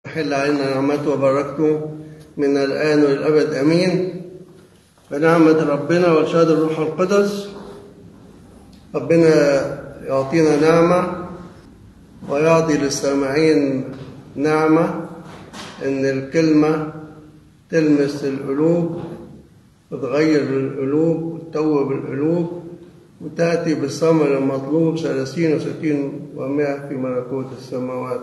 حل علينا نعمته وبركته من الآن والأبد أمين. بنعمة ربنا وإرشاد الروح القدس ربنا يعطينا نعمة ويعطي للسامعين نعمة إن الكلمة تلمس القلوب وتغير القلوب وتتوب القلوب وتأتي بالثمر المطلوب 30 و60 و100 في ملكوت السماوات.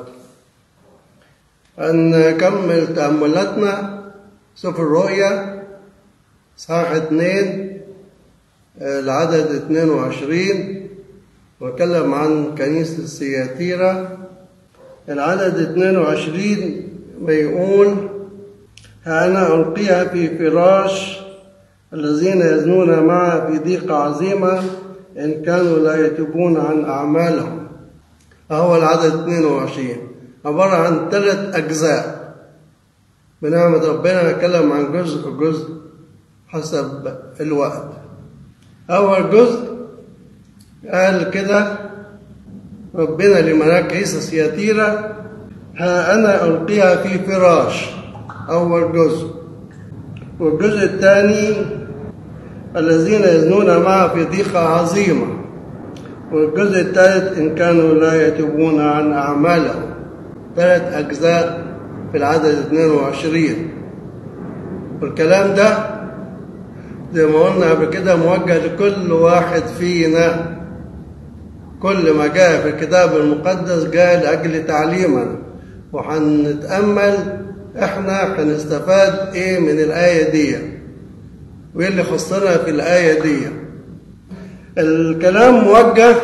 نكمل تأملاتنا سفر الرؤيا صحاح 2 العدد 22 وكلم عن كنيسة السياتيرا. العدد 22 بيقول: ها أنا ألقيها في فراش الذين يزنون معها في ضيقة عظيمة إن كانوا لا يتوبون عن أعمالهم. هو العدد 22 عبارة عن 3 أجزاء. بنعمة ربنا نتكلم عن جزء حسب الوقت. أول جزء قال كده ربنا لملاك عيسى سياتيرا: ها أنا ألقيها في فراش. أول جزء. والجزء الثاني: الذين يزنون معه في ضيقة عظيمة. والجزء الثالث: إن كانوا لا يتوبون عن أعمالهم. 3 أجزاء في العدد 22. والكلام ده زي ما قلنا قبل كده موجه لكل واحد فينا. كل ما جاء في الكتاب المقدس جاء لأجل تعليمنا، وهنتأمل احنا هنستفاد ايه من الآية دي وايه اللي خصنا في الآية دي. الكلام موجه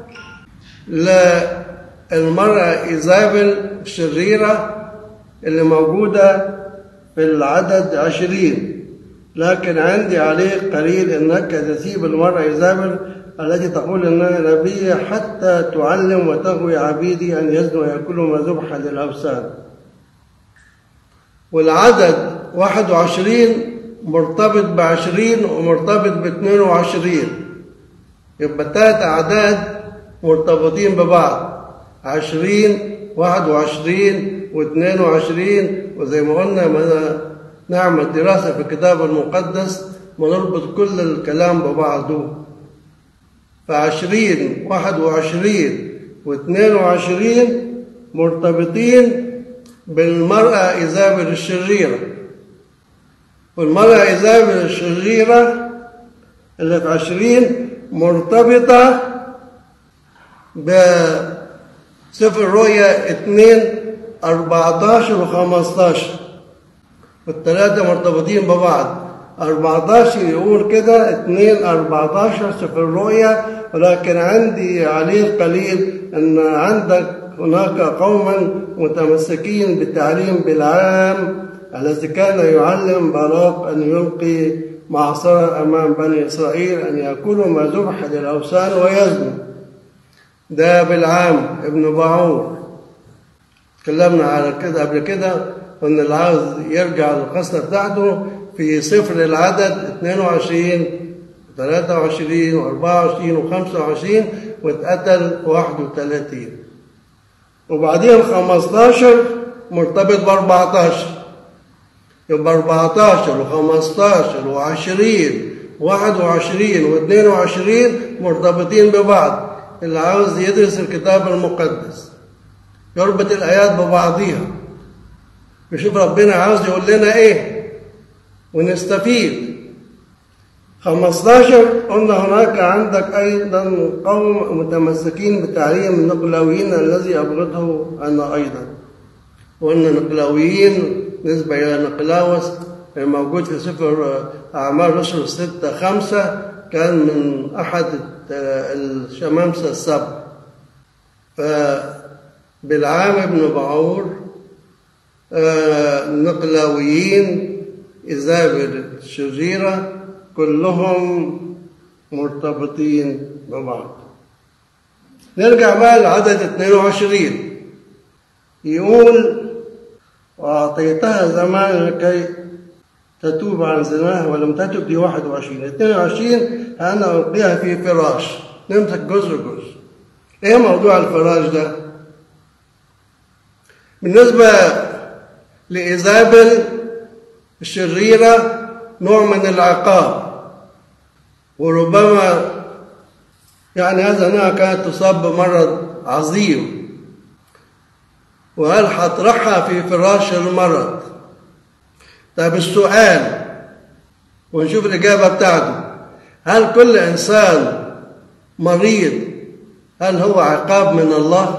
للمرأة إيزابل الشريرة اللي موجودة في العدد 20. لكن عندي عليه قليل: إنك تسيب المرأة إيزابل التي تقول إنها نبية حتى تعلم وتغوي عبيدي أن يزنوا ويأكلوا ما ذبح للأوثان. والعدد 21 مرتبط ب20 ومرتبط ب22. يبقى 3 أعداد مرتبطين ببعض: 20 21 و22. وزي ما قلنا نعمل دراسة في الكتاب المقدس ونربط كل الكلام ببعضه. ف20 21 و22 مرتبطين بالمرأة إيزابل الشريرة. والمرأة إيزابل الشريرة اللي في 20 مرتبطة بسفر الرؤيا 2 14 و15. والثلاثة مرتبطين ببعض. 14 يقول كده 2 14 سفر الرؤيا. ولكن عندي عليه قليل أن عندك هناك قوما متمسكين بالتعليم بالعام الذي كان يعلم باراق أن يلقي معصرة أمام بني إسرائيل أن يأكلوا ما ذبح للأوثان ويزنوا. ده بالعام ابن باعور. تكلمنا على كده قبل كده، وأن اللي عاوز يرجع للقصة بتاعته في سفر العدد 22 23 و24 و25 واتقتل 31. وبعدين 15 مرتبط ب14. يبقى 14 و15 و20 و21 و22 مرتبطين ببعض. اللي عاوز يدرس الكتاب المقدس يربط الآيات ببعضيها يشوف ربنا عاوز يقول لنا ايه ونستفيد. 15 قلنا هناك عندك أيضا قوم متمسكين بتعليم النقلاويين الذي أبغضه أنا أيضا. وأن النقلاويين نسبة إلى نقلاوس الموجود في سفر أعمال الرسل 6:5 كان من أحد الشمامسة السبع. فبالعام ابن باعور النقلاويين إيزابل الشريرة كلهم مرتبطين ببعض. نرجع بقى لعدد 22. يقول: وأعطيتها زمان لكي تتوب عن زناها ولم تتب. دي 21. 22 أنا ألقيها في فراش. نمسك جزء. إيه موضوع الفراش ده؟ بالنسبة لإيزابل الشريرة نوع من العقاب، وربما يعني هذا أنها كانت تصاب بمرض عظيم، وهل هطرحها في فراش المرض؟ طيب السؤال ونشوف الإجابة بتاعته، هل كل إنسان مريض هل هو عقاب من الله؟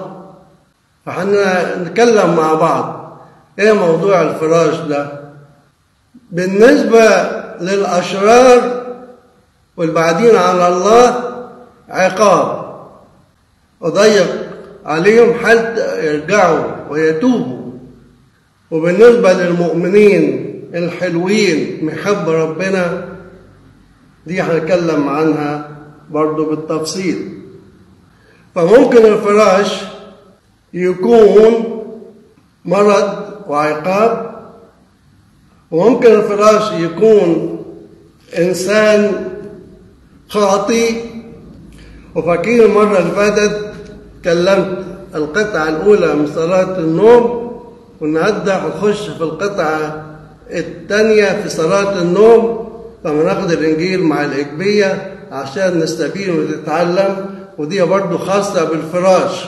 فحنا نتكلم مع بعض إيه موضوع الفراش ده. بالنسبة للأشرار والبعدين على الله عقاب وضيق عليهم حتى يرجعوا ويتوبوا، وبالنسبة للمؤمنين الحلوين محب ربنا دي هنتكلم عنها برضو بالتفصيل. فممكن الفراش يكون مرض وعقاب، وممكن الفراش يكون إنسان خاطئ. وفاكرين المرة اللي فاتت كلمت القطعة الأولى من صلاة النوم، والنهارده هنخش في القطعة الثانية في صلاة النوم، فبناخد الإنجيل مع الإجبية عشان نستفيد ونتعلم، ودي برضو خاصة بالفراش.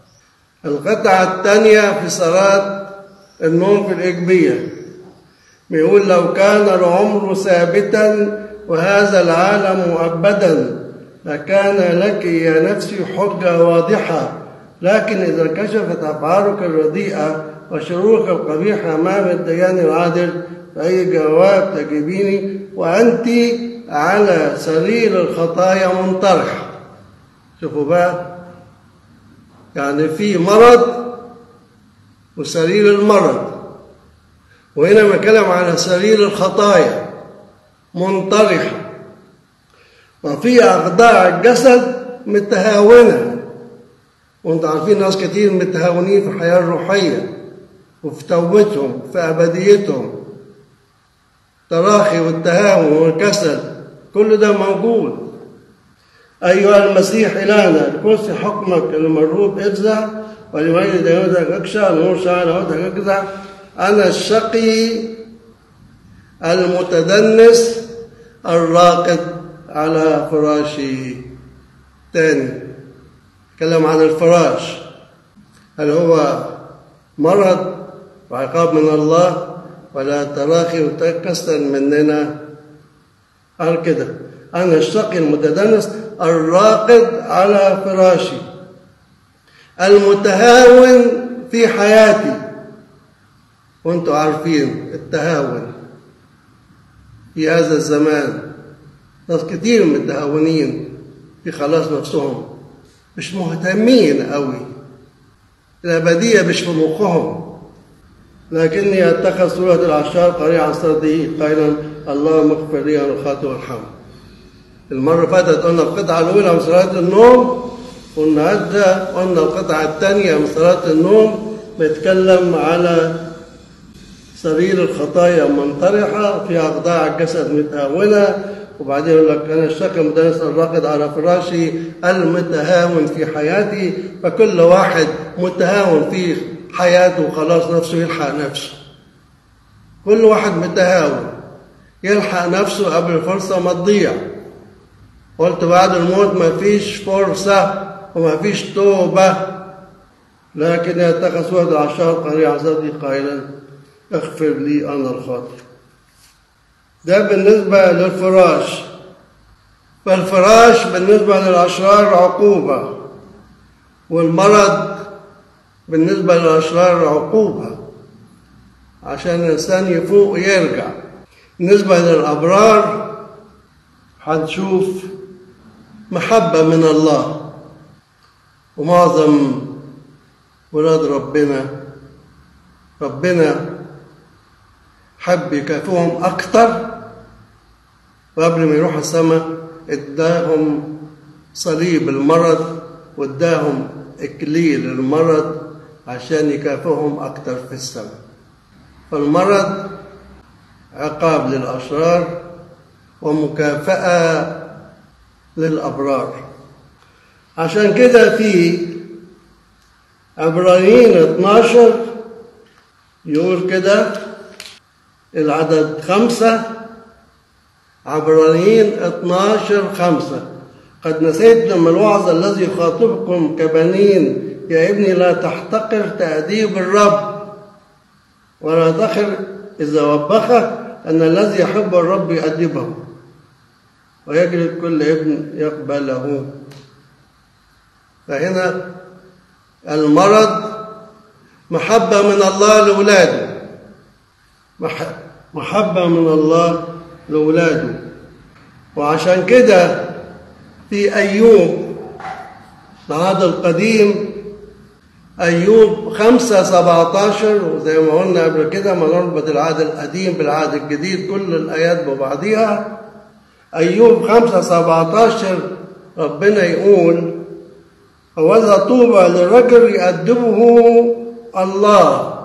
القطعة الثانية في صلاة النوم في الإجبية بيقول: لو كان العمر ثابتا وهذا العالم مؤبدا لكان لك يا نفسي حجة واضحة، لكن إذا كشفت أفعالك الرديئة وشرورك القبيحة أمام الديان العادل فأي جواب تجيبيني وأنت على سرير الخطايا منطرح. شوفوا بقى، يعني في مرض وسرير المرض، وهنا بنتكلم على سرير الخطايا منطرحة، وفي أخضاع الجسد متهاونة. وانتم عارفين ناس كتير متهاونين في الحياة الروحية وفي توبتهم في أبديتهم، التراخي والتهاون والكسل كل ده موجود. أيها المسيح إلهنا الكرسي حكمك المرغوب اجزع ولمجد يهودك اكشع نور شعر يهودك اجزع. أنا الشقي المتدنس الراقد على فراشي. تاني تكلم عن الفراش، هل هو مرض وعقاب من الله ولا تراخي وتكسر مننا؟ قال كده: أنا الشقي المتدنس الراقد على فراشي المتهاون في حياتي. وانتم عارفين التهاون في هذا الزمان، ناس كتير متهاونين في خلاص نفسهم، مش مهتمين قوي، الأبدية مش في مخهم. لكني أتخذ سورة العشار قريع عن صدري قائلا: اللهم اغفر لي عن الخطأ والحمد. المرة اللي فاتت قلنا القطعة الأولى من صلاة النوم، والنهارده قلنا القطعة الثانية من صلاة النوم بيتكلم على سرير الخطايا منطرحة، في أخضاع الجسد متهاونة. وبعدين يقول لك: أنا الشقي المتدنس الراقد على فراشي المتهاون في حياتي. فكل واحد متهاون في حياته خلاص نفسه يلحق نفسه، كل واحد متهاون يلحق نفسه قبل الفرصة ما تضيع. قلت بعد الموت ما فيش فرصة وما فيش توبة، لكن يتخذ سورة العشار قريع عن صدري قائلا: اغفر لي أنا الخاطئ. ده بالنسبة للفراش. فالفراش بالنسبة للأشرار عقوبة، والمرض بالنسبة للأشرار عقوبة عشان الإنسان يفوق ويرجع. بالنسبة للأبرار هنشوف محبة من الله، ومعظم ولاد ربنا حب يكافئهم أكتر، وقبل ما يروح السماء اداهم صليب المرض واداهم إكليل المرض عشان يكافئهم أكتر في السماء. فالمرض عقاب للأشرار ومكافأة للأبرار. عشان كده في عبرانيين 12 يقول كده العدد 5 عبرانيين 12:5 قد نسيتم الوعظ الذي يخاطبكم كبنين يا ابني لا تحتقر تأديب الرب ولا تخر إذا وبخه أن الذي يحب الرب يؤدبه ويجلد كل ابن يقبله. فهنا المرض محبة من الله لأولاده، محبة من الله لأولاده. وعشان كده في أيوب العهد القديم أيوب 5:17 وزي ما قلنا قبل كده ما نربط العهد القديم بالعهد الجديد كل الآيات ببعضها. أيوب 5:17 ربنا يقول وإذا طوبى للرجل يؤدبه الله.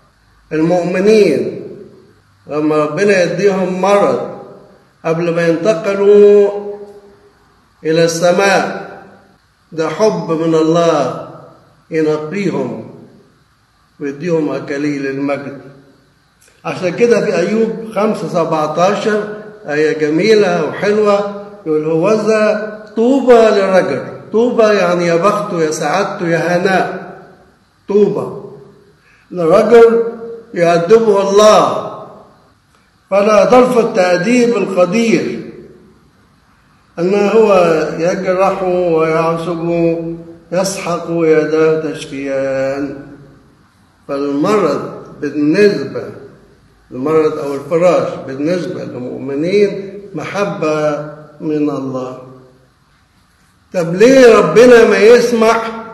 المؤمنين لما ربنا يديهم مرض قبل ما ينتقلوا إلى السماء ده حب من الله ينقيهم ويديهم أكاليل المجد. عشان كده في أيوب 5:17 آية جميلة وحلوة يقول هوذا طوبى للرجل. طوبى يعني يا بخته يا سعادته يا هناء. طوبى للرجل يؤدبه الله فلا ضرف التأديب القدير أنه هو يجرح ويعصب يسحق يداه تشفيان. فالمرض بالنسبة المرض أو الفراش بالنسبة للمؤمنين محبة من الله. طب ليه ربنا ما يسمح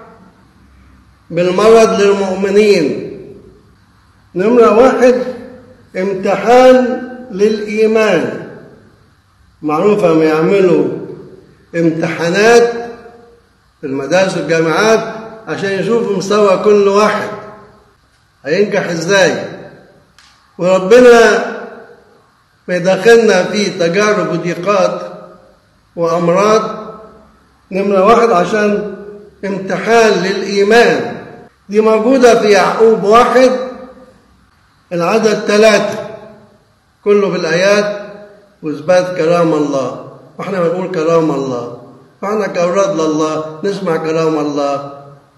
بالمرض للمؤمنين؟ نمرة 1 امتحان للإيمان. معروفة ما يعملوا امتحانات في المدارس والجامعات عشان يشوفوا مستوى كل واحد هينجح ازاي. وربنا بيدخلنا في تجارب وضيقات وأمراض نمرة 1 عشان امتحان للإيمان. دي موجودة في يعقوب 1 العدد 3 كله في الآيات وإثبات كلام الله. وإحنا بنقول كلام الله فإحنا كأولاد لله نسمع كلام الله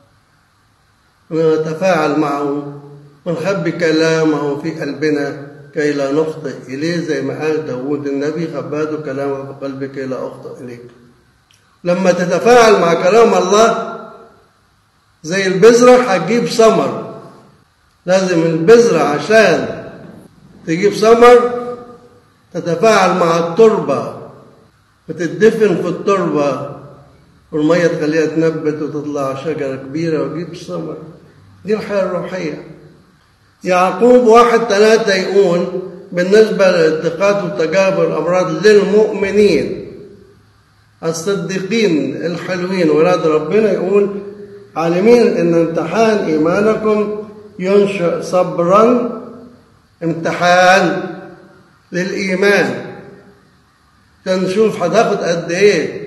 ونتفاعل معه ونخبي كلامه في قلبنا كي لا نخطئ إليه زي ما قال داود النبي خبأت كلامه في قلبي كي لا أخطئ إليك. لما تتفاعل مع كلام الله زي البذرة هتجيب ثمر. لازم البذرة عشان تجيب ثمر تتفاعل مع التربة وتدفن في التربة والمية تخليها تنبت وتطلع شجرة كبيرة وتجيب ثمر. دي الحياة الروحية. يعقوب 1:3 يقول بالنسبة للاتقاد والتجارب والأمراض للمؤمنين الصديقين الحلوين ولاد ربنا يقول عالمين ان امتحان ايمانكم ينشئ صبرا. امتحان للايمان عشان نشوف هتاخد قد ايه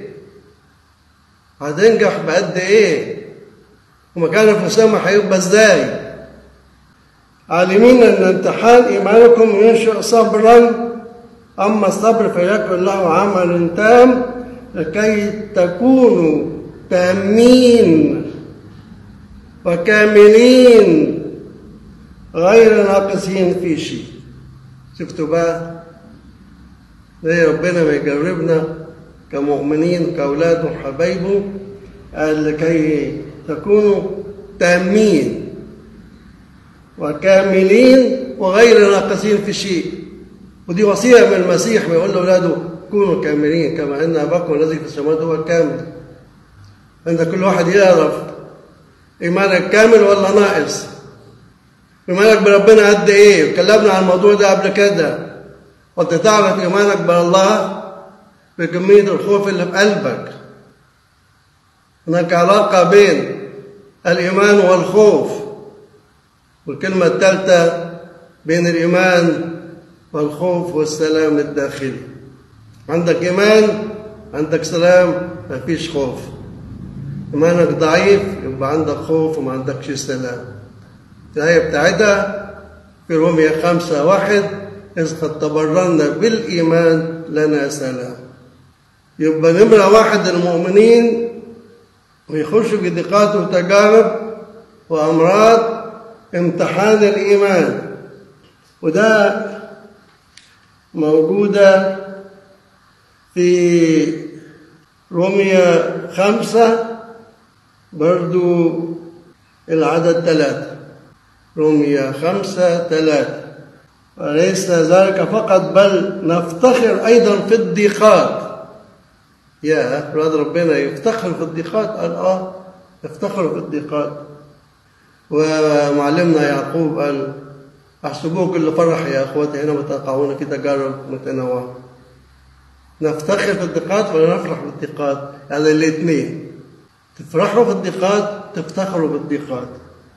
هتنجح بقد ايه ومكانك في السماء هيبقى ازاي. عالمين ان امتحان ايمانكم ينشئ صبرا اما الصبر فيكن له عمل تام لكي تكونوا تامين وكاملين غير ناقصين في شيء. شفتوا بقى ليه ربنا ما يجربنا كمؤمنين كأولاده وحبايبه؟ قال لكي تكونوا تامين وكاملين وغير ناقصين في شيء. ودي وصية من المسيح بيقول لأولاده كونوا كاملين كما أن أباكم الذي في السماوات هو كامل. عند كل واحد يعرف إيمانك كامل ولا ناقص. إيمانك بربنا قد إيه؟ اتكلمنا عن الموضوع ده قبل كده. وأنت تعرف إيمانك بالله بكمية الخوف اللي في قلبك. هناك علاقة بين الإيمان والخوف. والكلمة الثالثة بين الإيمان والخوف والسلام الداخلي. عندك إيمان عندك سلام مفيش خوف. إيمانك ضعيف يبقى عندك خوف وما عندكش سلام. الآية بتاعتها في رومية 5:1 إذ قد تبررنا بالإيمان لنا سلام. يبقى نمرة 1 المؤمنين ويخشوا في ضيقات وتجارب وأمراض امتحان الإيمان، وده موجودة في رومية 5 برضو العدد 3. رومية 5:3 وليس ذلك فقط بل نفتخر أيضا في الضيقات. يا أولاد ربنا يفتخر في الضيقات؟ قال يفتخر في الضيقات. ومعلمنا يعقوب قال احسبوه كل فرح يا أخواتي حينما تقعون في تجارب متنوعة. نفتخر في الضيقات ولا نفرح بالضيقات؟ يعني الاثنين، تفرحوا في الضيقات تفتخروا بالضيقات.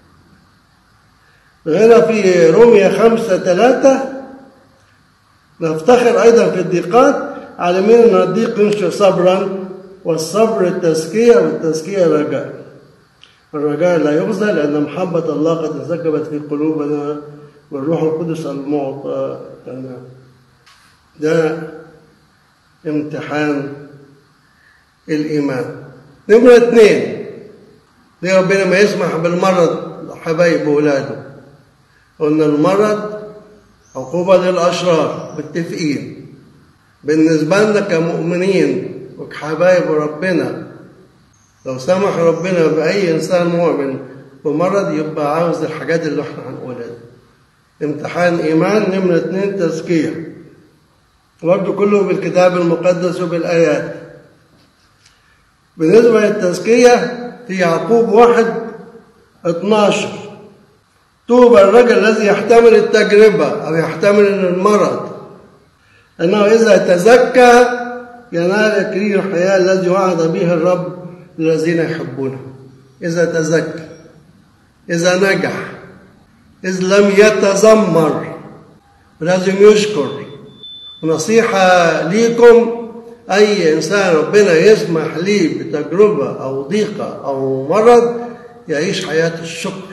هنا في رومية 5:3 نفتخر أيضا في الضيقات عالمين أن الضيق ينشئ صبرا والصبر التزكية والتزكية الرجاء. الرجاء لا يخزى لأن محبة الله قد انسكبت في قلوبنا والروح القدس المعطى لنا. ده امتحان الإيمان. نمرة 2 ليه ربنا ما يسمح بالمرض حبايب وولاده؟ قلنا المرض عقوبة للأشرار، متفقين. بالنسبة لنا كمؤمنين وكحبايب ربنا لو سمح ربنا بأي إنسان مؤمن بمرض يبقى عاوز الحاجات اللي احنا هنقولها دي. امتحان إيمان. نمرة 2 تزكية، برضه كله بالكتاب المقدس وبالآيات. بالنسبة للتزكية في يعقوب 1:12 طوبى الرجل الذي يحتمل التجربة أو يحتمل المرض أنه إذا تزكى ينال إكليل الحياة الذي وعد به الرب للذين يحبونه. إذا تزكى، إذا نجح، إذ لم يتذمر، ولازم يشكر. ونصيحة ليكم أي إنسان ربنا يسمح ليه بتجربة أو ضيقة أو مرض يعيش حياة الشكر،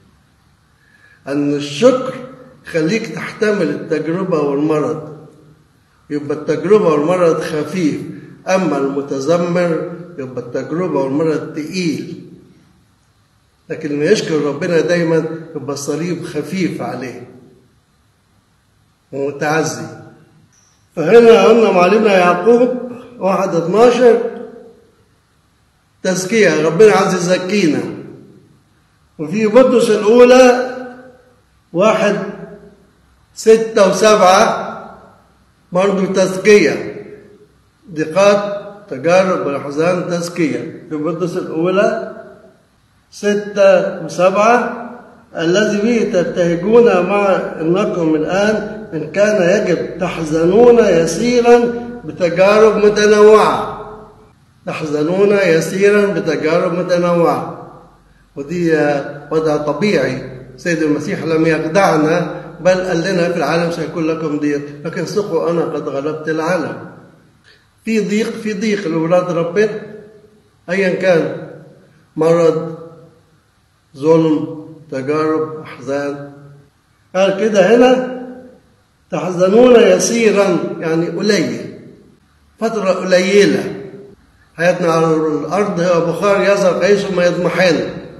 أن الشكر يخليك تحتمل التجربة والمرض. يبقى التجربة والمرض خفيف، أما المتذمر يبقى التجربة والمرض تقيل. لكن اللي يشكر ربنا دايما يبقى الصليب خفيف عليه ومتعزي. فهنا قلنا معلمنا يعقوب 1:12 تزكية، ربنا عايز يزكينا. وفي بطرس الأولى 1:6 و7 برضه تزكية، ضيقات تجارب والأحزان تزكية. في بطرس الأولى 6 و7 الذي به تبتهجون مع أنكم الآن إن كان يجب تحزنون يسيرا بتجارب متنوعة. تحزنون يسيرا بتجارب متنوعة، ودي وضع طبيعي. سيد المسيح لم يخدعنا بل قال لنا في العالم سيكون لكم ضيق لكن ثقوا أنا قد غلبت العالم. في ضيق لأولاد ربنا أيا كان، مرض، ظلم، تجارب، أحزان. قال كده هنا تحزنون يسيرا يعني قليل، فترة قليلة. حياتنا على الأرض هي بخار يظهر حيث ما يضمحن.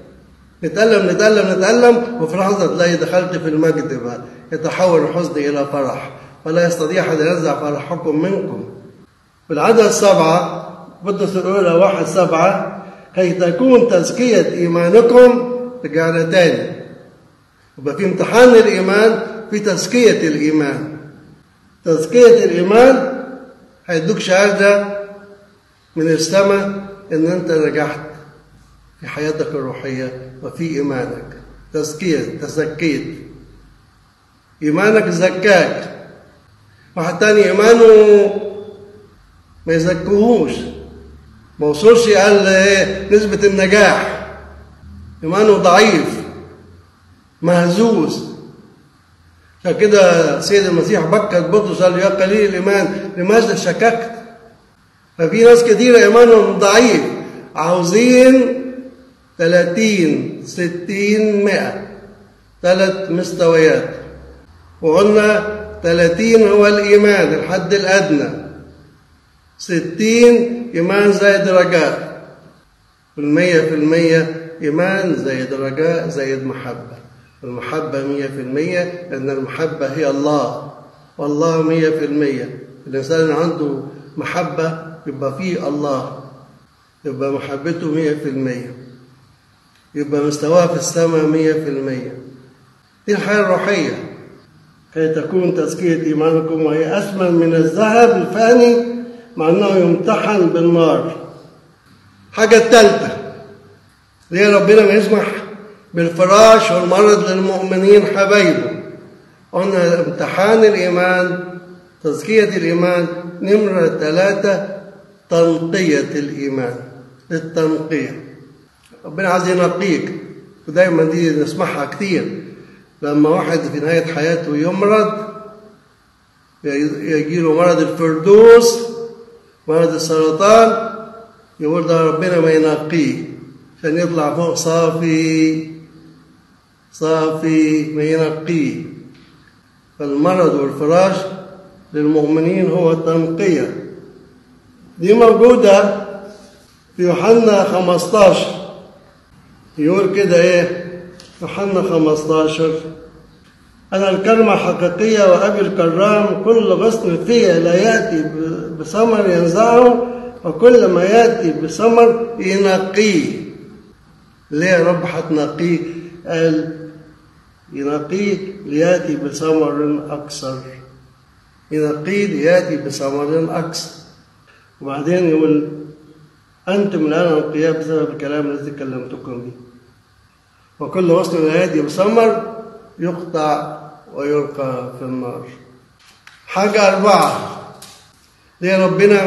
نتألم وفي لحظة تلاقي دخلت في المجد بقى، يتحول الحزن إلى فرح ولا يستطيع أحد ينزع فرحكم منكم. في العدد 7 بطرس الأولى 1:7 كي تكون تزكية إيمانكم. رجعنا تاني يبقى في امتحان الإيمان، في تزكية الإيمان. تزكية الإيمان هيدوك شهادة من السماء إن أنت نجحت في حياتك الروحية وفي إيمانك. تزكيت إيمانك، زكاك. واحد تاني إيمانه ما يزكوهوش، ما وصلش قال نسبة النجاح، إيمانه ضعيف مهزوز. عشان كده سيد المسيح بكت بطرس قال يا قليل الإيمان لماذا شككت؟ ففي ناس كتيرة إيمانهم ضعيف عاوزين 30 60 100 3 مستويات. وقلنا 30 هو الإيمان الحد الأدنى، 60 إيمان زائد رجاء، والمية إيمان زائد رجاء زائد محبة. المحبة 100%، لأن المحبة هي الله، والله 100%. الإنسان عنده محبة يبقى فيه الله، يبقى محبته 100%، يبقى مستواه في السماء 100%. دي الحياة الروحية. كي تكون تزكية إيمانكم وهي أثمن من الذهب الفاني مع أنه يمتحن بالنار. حاجة الثالثة ليه ربنا ما يسمح بالفراش والمرض للمؤمنين حبايبه؟ قلنا امتحان الإيمان، تزكية الإيمان. نمرة 3 تنقية الإيمان، التنقية. ربنا عايز ينقيك، ودايما دي نسمعها كتير. لما واحد في نهاية حياته يمرض، يجيله مرض الفردوس، مرض السرطان، يقول ده ربنا ما ينقيه عشان يطلع فوق صافي صافي، ما ينقيه. فالمرض والفراش للمؤمنين هو تنقية. دي موجودة في يوحنا 15. يقول كده ايه يوحنا 15: أنا الكلمة الحقيقية وأبي الكرام، كل غصن فيا لا يأتي بثمر ينزعه، وكل ما يأتي بثمر ينقيه. ليه يا رب هتنقيه؟ قال ينقيه ليأتي بثمر أكثر، ينقيه ليأتي بثمر أكثر. وبعدين يقول أنتم الآن أنقياء بسبب الكلام الذي كلمتكم به، وكل غصن لا يأتي بثمر يقطع ويلقى في النار. حاجة 4 ليه ربنا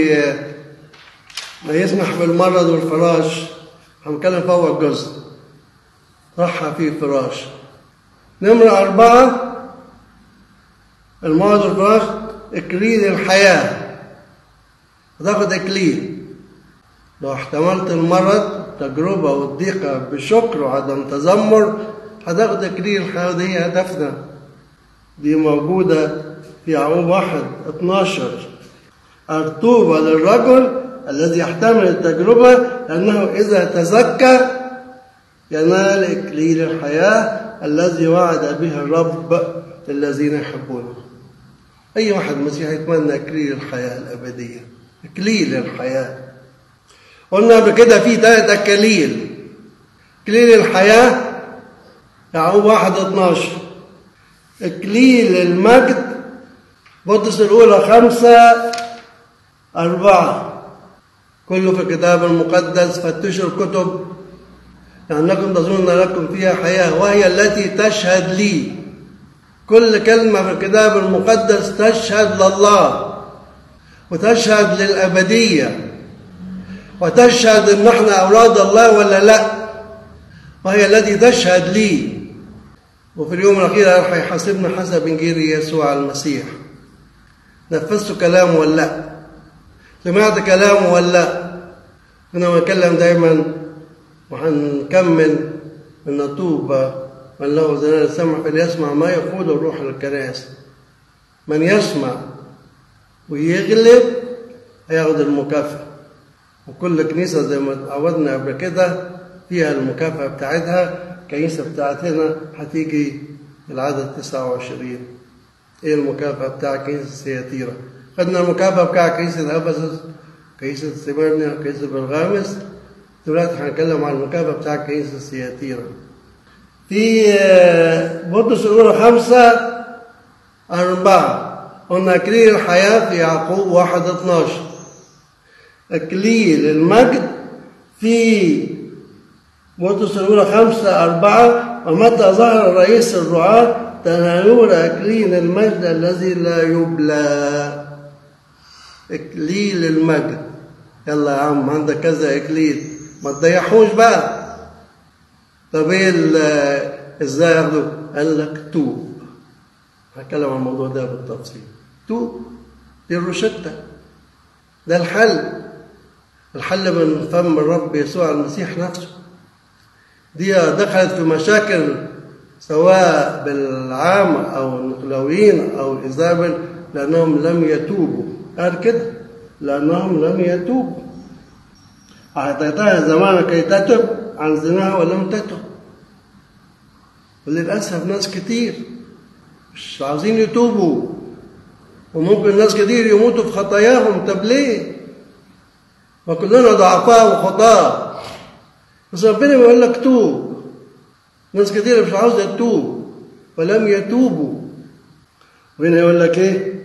ما يسمح بالمرض والفراش؟ هنتكلم في أول جزء راحة فيه فراش. نمرة 4 المرض والفراش إكليل الحياة. هتاخد إكليل لو احتملت المرض، التجربة والضيقة بشكر وعدم تذمر، هتاخد إكليل الحياة. دي هدفنا، دي موجودة في يعقوب 1:12: طوبى للرجل الذي يحتمل التجربة، لأنه إذا تزكى ينال إكليل الحياة الذي وعد به الرب للذين يحبونه. أي واحد مسيحي يتمنى إكليل الحياة الأبدية، إكليل الحياة. قلنا قبل كده في 3 أكاليل. إكليل الحياة يعقوب 1:12. إكليل المجد بطرس الأولى 5:4. كله في الكتاب المقدس، فتشوا الكتب لأنكم تظنون لكم فيها حياة وهي التي تشهد لي. كل كلمة في الكتاب المقدس تشهد لله، وتشهد للأبدية، وتشهد إن احنا أولاد الله ولا لا، وهي التي تشهد لي. وفي اليوم الأخير راح يحاسبنا حسب إنجيل يسوع المسيح. نفذت كلامه ولا لا؟ سمعت كلامه ولا لا؟ كنا بنتكلم دايما وهنكمل ان طوبى من له اذنان سمع فليسمع ما يقول الروح للكنائس. من يسمع ويغلب هياخد المكافأة، وكل كنيسة زي ما اتعودنا قبل كده فيها المكافأة بتاعتها. الكنيسة بتاعتنا هتيجي العدد 29. ايه المكافأة بتاع كنيسة سياتيرا؟ خدنا المكافأة بتاع كنيسة أفسس، كنيسة سميرنا، كنيسة بلغامس. دلوقتي هنتكلم عن المكافأة بتاع كنيسة سياتيرا. في بطرس الأولى 5:4 قلنا إكليل الحياة في يعقوب 1:12. إكليل المجد في بطرس الأولى 5:4: ومتى ظهر رئيس الرعاة تنالون إكليل المجد الذي لا يبلى. إكليل المجد. يلا يا عم عندك كذا إكليل، ما تضيعوش بقى. طب ازاي ياخدوا؟ قال لك توب. هتكلم عن الموضوع ده بالتفصيل. توب دي الروشتة، ده الحل من فم الرب يسوع المسيح نفسه. دي دخلت في مشاكل سواء بالعامة أو النقلويين أو إيزابل، لأنهم لم يتوبوا. قال كده لأنهم لم يتوبوا. أعطيتها زمان كي تتب عن زناها ولم تتب. وللأسف ناس كتير مش عاوزين يتوبوا، وممكن ناس كتير يموتوا في خطاياهم. طب ليه؟ وكلنا ضعفاء وخطاة، بس ربنا بيقول لك توب. ناس كتير مش عاوزة تتوب ولم يتوبوا. وهنا يقول لك ايه؟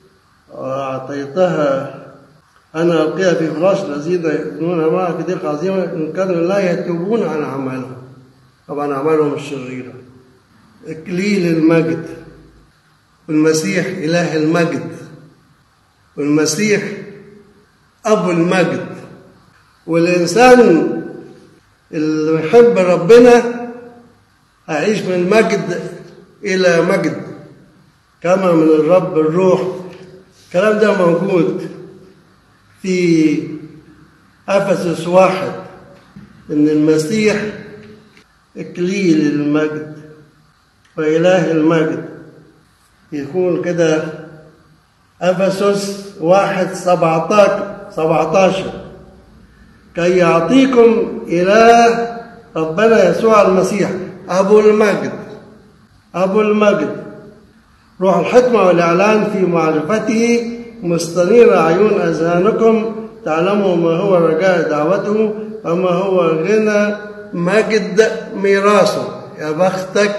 أعطيتها أنا ألقيها في فراش الذين يؤمنون معها في ضيق عظيمة إن كانوا لا يتوبون عن أعمالهم، طبعا أعمالهم الشريرة. إكليل المجد، والمسيح إله المجد، والمسيح أبو المجد. والإنسان اللي يحب ربنا هيعيش من مجد إلى مجد كما من الرب الروح. الكلام ده موجود في أفسس 1، إن المسيح إكليل المجد وإله المجد. يكون كده أفسس 1:17 كي يعطيكم إله ربنا يسوع المسيح أبو المجد، أبو المجد روح الحكمة والإعلان في معرفته، مستنير عيون أذهانكم تعلموا ما هو رجاء دعوته وما هو غنى مجد ميراثه. يا بختك،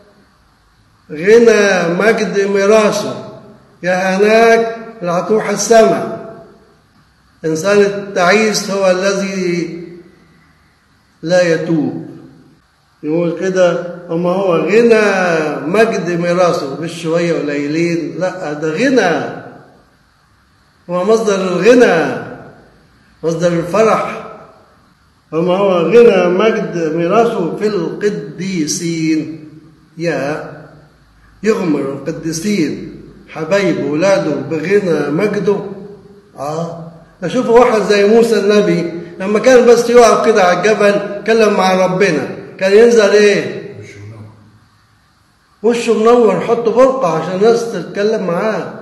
غنى مجد ميراثه، يا هناك اللي هتروح السماء. إنسان التعيس هو الذي لا يتوب. يقول كده وما هو غنى مجد ميراثه، مش شوية قليلين، لا ده غنى، هو مصدر الغنى، مصدر الفرح. وما هو غنى مجد ميراثه في القديسين. يغمر القديسين حبايبه ولاده بغنى مجده. تشوفوا واحد زي موسى النبي لما كان بس يقف كده على الجبل كلم مع ربنا، كان ينزل ايه؟ وشه منور، حط برقع عشان الناس تتكلم معاه.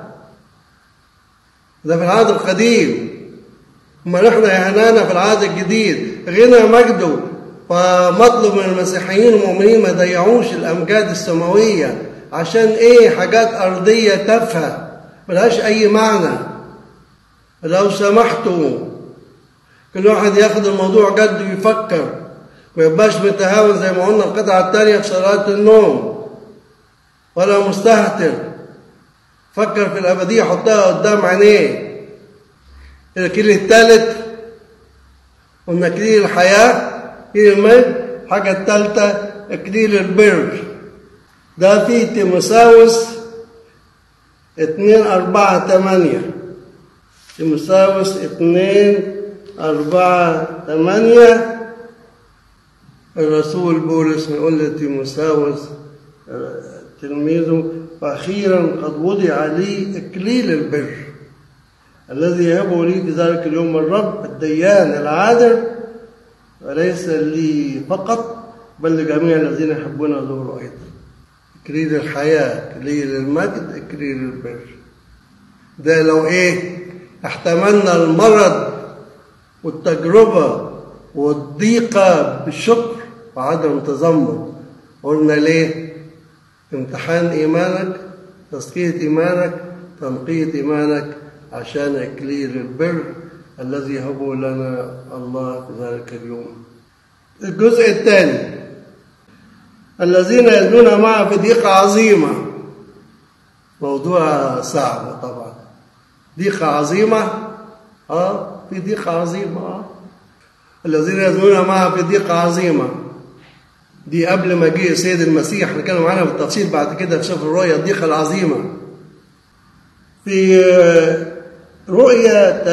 ده في العهد القديم. أما نحن يا هنانا في العهد الجديد غنى مجده. فمطلب من المسيحيين والمؤمنين ما يضيعوش الأمجاد السماوية عشان ايه؟ حاجات أرضية تافهة ملهاش أي معنى. لو سمحتوا كل واحد ياخد الموضوع جد ويفكر، ما يبقاش متهاون زي ما قلنا القطعة الثانية في صلاة النوم، ولا مستهتر. فكر في الأبدية، حطها قدام عينيه. الكليل الثالث قلنا كليل الحياة، كليل المجد. حاجة الثالثة كليل البر. ده في تيموثاوس 2:4-8. تيموثاوس 2:4-8. الرسول بولس يقول لتيموثاوس تلميذه وأخيرا قد وضع لي إكليل البر الذي يهبه لي في ذلك اليوم الرب الديان العادل، وليس لي فقط بل لجميع الذين يحبون ظهوره أيضا. إكليل الحياة، إكليل المجد، إكليل البر. ده لو احتملنا المرض والتجربة والضيقة بالشكر وعدم تذمر. قلنا ليه؟ امتحان إيمانك، تزكية إيمانك، تنقية إيمانك، عشان إكليل البر الذي يهبه لنا الله في ذلك اليوم. الجزء الثاني الذين يزنون معه في ضيقة عظيمة. موضوع صعب طبعا. ضيقة عظيمة، في ضيقة عظيمة. الذين يزنون معه في ضيقة عظيمة دي قبل ما جه السيد المسيح، هنتكلم عنها بالتفصيل بعد كده في سفر الرؤيا. الضيقة العظيمة في رؤيا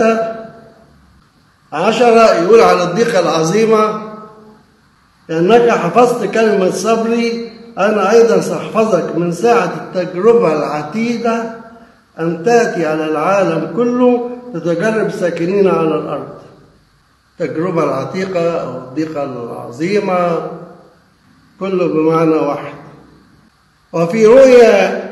3:10 يقول على الضيقة العظيمة لأنك حفظت كلمة صبري أنا أيضا سأحفظك من ساعة التجربة العتيدة أن تأتي على العالم كله تتجرب ساكنين على الأرض. التجربة العتيقة أو الضيقة العظيمة كله بمعنى واحد. وفي رؤيا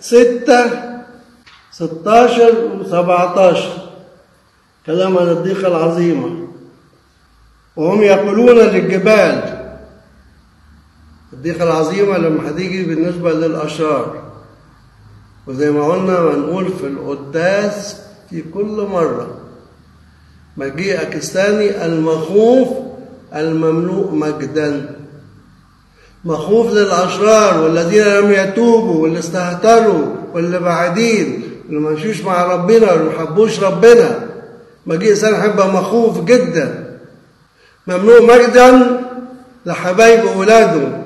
6:16 و17 كلام عن الضيقة العظيمة. وهم يقولون للجبال، الضيقة العظيمة لما هتيجي بالنسبة للأشرار، وزي ما قلنا ونقول في القداس في كل مرة، مجيئك الثاني المخوف المملوء مجدا. مخوف للأشرار والذين لم يتوبوا واللي استهتروا واللي بعدين واللي ما مشوش مع ربنا واللي ما حبوش ربنا. مجيء الثاني هيبقى مخوف جدا، مملوء مجدا لحبايب أولاده.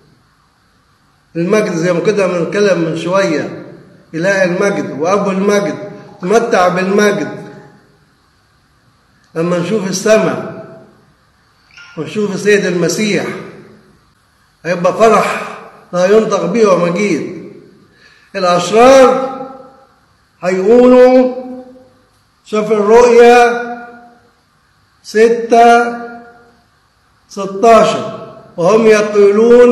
المجد زي ما كده بنتكلم من شوية، إله المجد وأبو المجد تمتع بالمجد. لما نشوف السماء ونشوف السيد المسيح هيبقى فرح لا ينطق به ومجيد. الأشرار هيقولوا، شوف الرؤيا 6:16 وهم يقولون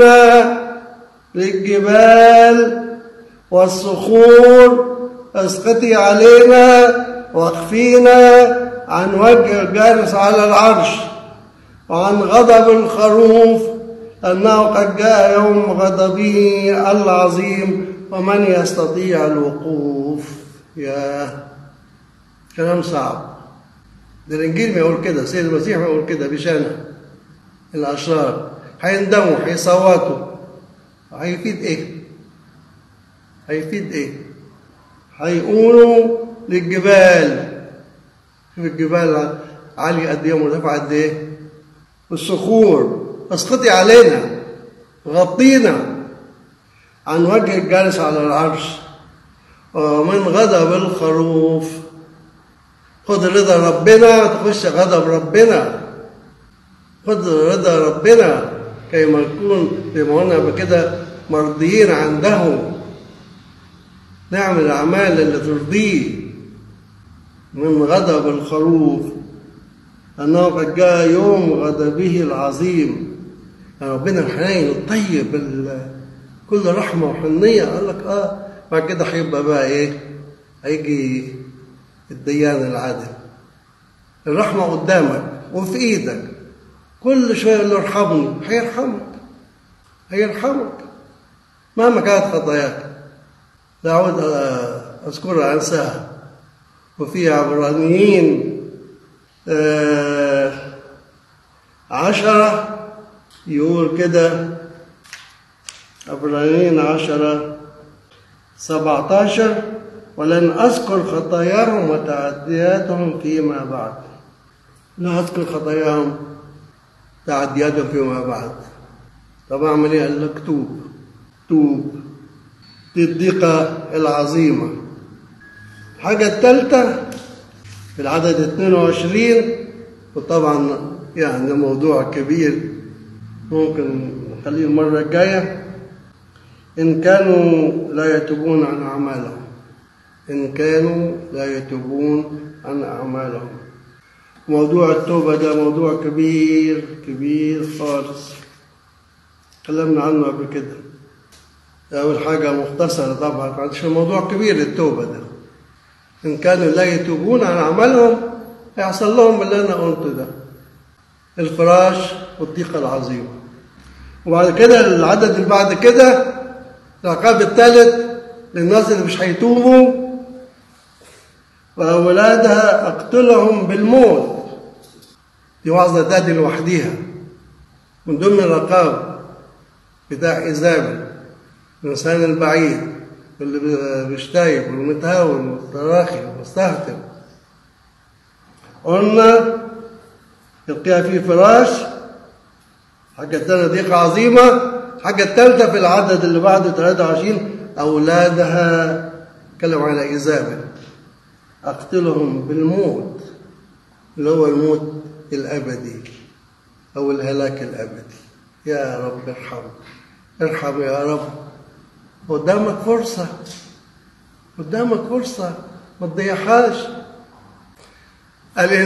للجبال والصخور اسقطي علينا واخفينا عن وجه الجالس على العرش وعن غضب الخروف، أنه قد جاء يوم غضبه العظيم ومن يستطيع الوقوف. يا كلام صعب. ده الإنجيل ما يقول كده، السيد المسيح ما يقول كده بشأن الأشرار. هيندموا، هيصوتوا، هيفيد إيه؟ هيفيد إيه؟ هيقولوا للجبال، شوف الجبال عالية قد إيه ومرتفعة قد إيه، والصخور اسقطي علينا، غطينا عن وجه الجالس على العرش ومن غضب الخروف. خد رضا ربنا تخش غضب ربنا، خد رضا ربنا كيما نكون زي ما قلنا بكده مرضيين عنده، نعمل الأعمال اللي ترضيه. من غضب الخروف أنه قد جاء يوم غضبه العظيم. ربنا الحنين الطيب كل رحمة وحنية. قال لك بعد كده هيبقى بقى إيه؟ هيجي الديان العادل. الرحمة قدامك وفي إيدك، كل شوية اللي ارحمني هيرحمك، هيرحمك مهما كانت خطاياك. لا أعود أذكرها أنساها. وفي عبرانيين 10 يقول كده، عبرانيين 10:17 ولن أذكر خطاياهم وتعدياتهم فيما بعد. لا أذكر خطاياهم تعدياتهم فيما بعد. طب أعمل إيه؟ قال لك توب، توب. دي الضيقة العظيمة. الحاجة الثالثة في العدد 22، وطبعا يعني موضوع كبير ممكن نخليه المرة الجاية. إن كانوا لا يتوبون عن أعمالهم، إن كانوا لا يتوبون عن أعمالهم. موضوع التوبة ده موضوع كبير كبير خالص، تكلمنا عنه قبل كده. أول حاجة مختصرة طبعا عشان موضوع كبير التوبة ده. إن كانوا لا يتوبون عن أعمالهم هيحصل لهم اللي أنا قلته ده، الفراش والضيقة العظيمة. وبعد كده العدد اللي بعد كده العقاب الثالث للناس اللي مش هيتوبوا، وأولادها أقتلهم بالموت. دي وعظة تادي لوحديها، من ضمن العقاب بتاع إيزابل، الإنسان البعيد اللي بيشتايب والمتهاون والتراخي والمستهتر. قلنا يلقيها في فراش. حاجة الثانية ضيقة عظيمة. حاجة الثالثة في العدد اللي بعده 23 أولادها، تكلم على إيزابل، أقتلهم بالموت، اللي هو الموت الأبدي أو الهلاك الأبدي. يا رب ارحم، ارحم يا رب. قدامك فرصة، قدامك فرصة، ما تضيعهاش.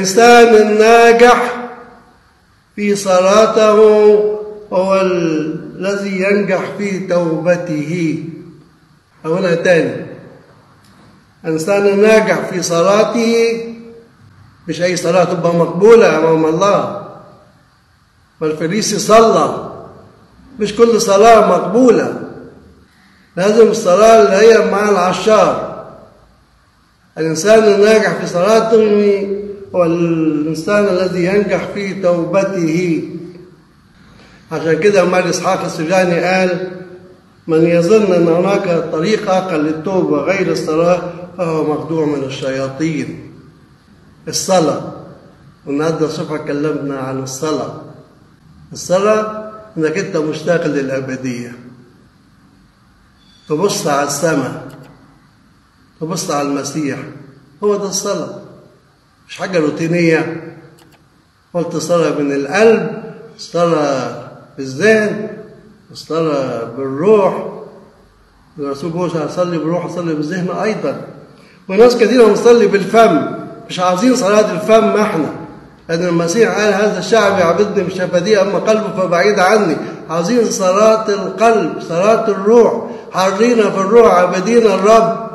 الإنسان الناجح في صلاته هو الذي ينجح في توبته. أقولها تاني، الإنسان الناجح في صلاته، مش أي صلاة تبقى مقبولة أمام الله. والفريسي صلى، مش كل صلاة مقبولة، لازم الصلاة اللي هي مع العشار. الإنسان الناجح في صلاته هو الإنسان الذي ينجح في توبته. عشان كده مال إسحاق السجاني قال: من يظن أن هناك طريق آخر للتوبة غير الصلاة فهو مخدوع من الشياطين. الصلاة، والنهارده الصبح اتكلمنا عن الصلاة. الصلاة إنك أنت مشتاق للأبدية، تبص على السماء، تبص على المسيح. هو ده الصلاة، مش حاجة روتينية. قلت صلاة من القلب، صلاة بالذهن، الصلاة بالروح. الرسول بولس أصلي بالروح أصلي بالذهن أيضا. وناس كثيرة بنصلي بالفم، مش عاوزين صلاة الفم احنا، لأن المسيح قال: هذا الشعب يعبدني بشفتيه أما قلبه فبعيد عني. عاوزين صلاة القلب، صلاة الروح، حرينا في الروح، عبدين الرب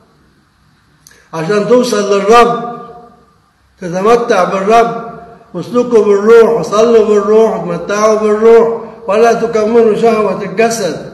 عشان توصل للرب، تتمتع بالرب. واسلكوا بالروح وصلوا بالروح وتمتعوا بالروح ولا تكملوا شهوة الجسد.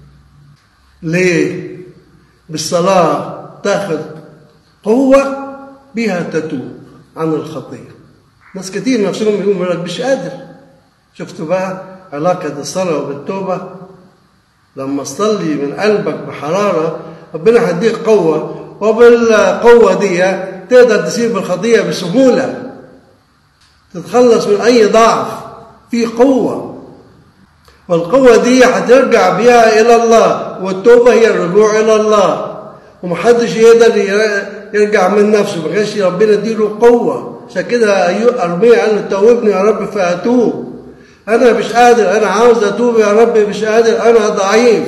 ليه؟ بالصلاة تاخذ قوة بها تتوب عن الخطية. ناس كتير نفسهم يقولوا مش قادر. شفتوا بقى علاقة الصلاة بالتوبة؟ لما تصلي من قلبك بحرارة ربنا هيديك قوة، وبالقوة دي تقدر تسيب الخطية بسهولة، تتخلص من أي ضعف. في قوة، والقوة دي هترجع بيها إلى الله. والتوبة هي الرجوع إلى الله، ومحدش يقدر يرجع من نفسه، ما كانش ربنا يديله قوة. عشان كده أرميا قال له: توبني يا رب فأتوب. أنا مش قادر، أنا عاوز أتوب يا رب، مش قادر، أنا ضعيف.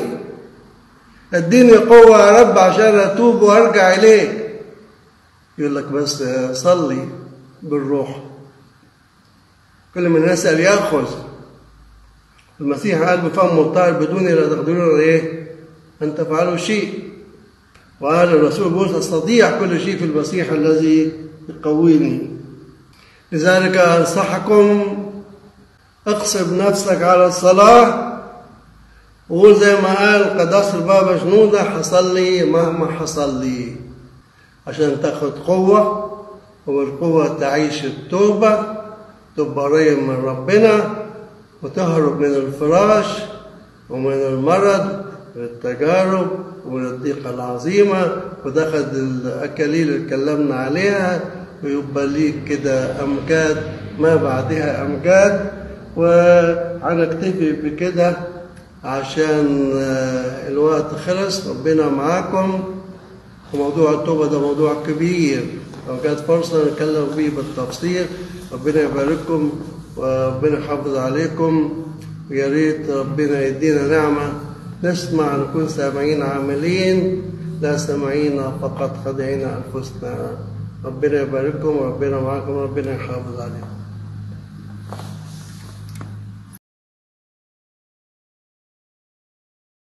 اديني قوة يا رب عشان أتوب وأرجع إليك. يقول لك بس صلي بالروح. كل من يسأل يأخذ. المسيح قال بفم الطاهر: بدوني لا تقدرون أن تفعلوا شيء. وقال الرسول بولس: أستطيع كل شيء في المسيح الذي يقويني. لذلك أنصحكم اقصب نفسك على الصلاة، وقول زي ما قال قداسة البابا شنودة: حصلي مهما حصل لي، عشان تاخد قوة، وبالقوة تعيش التوبة، تبقى قريب من ربنا، وتهرب من الفراش ومن المرض والتجارب ومن الضيقة العظيمة، وتاخد الأكاليل اللي اتكلمنا عليها، ويبقى ليك كده أمجاد ما بعدها أمجاد. وهنكتفي بكده عشان الوقت خلص. ربنا معاكم. وموضوع التوبة ده موضوع كبير، لو جات فرصة نتكلم فيه بالتفصيل. ربنا يبارككم وربنا يحافظ عليكم. ويا ريت ربنا يدينا نعمة نسمع، نكون سامعين عاملين، لا سامعين فقط خادعين أنفسنا. ربنا يبارككم وربنا معاكم وربنا يحافظ عليكم.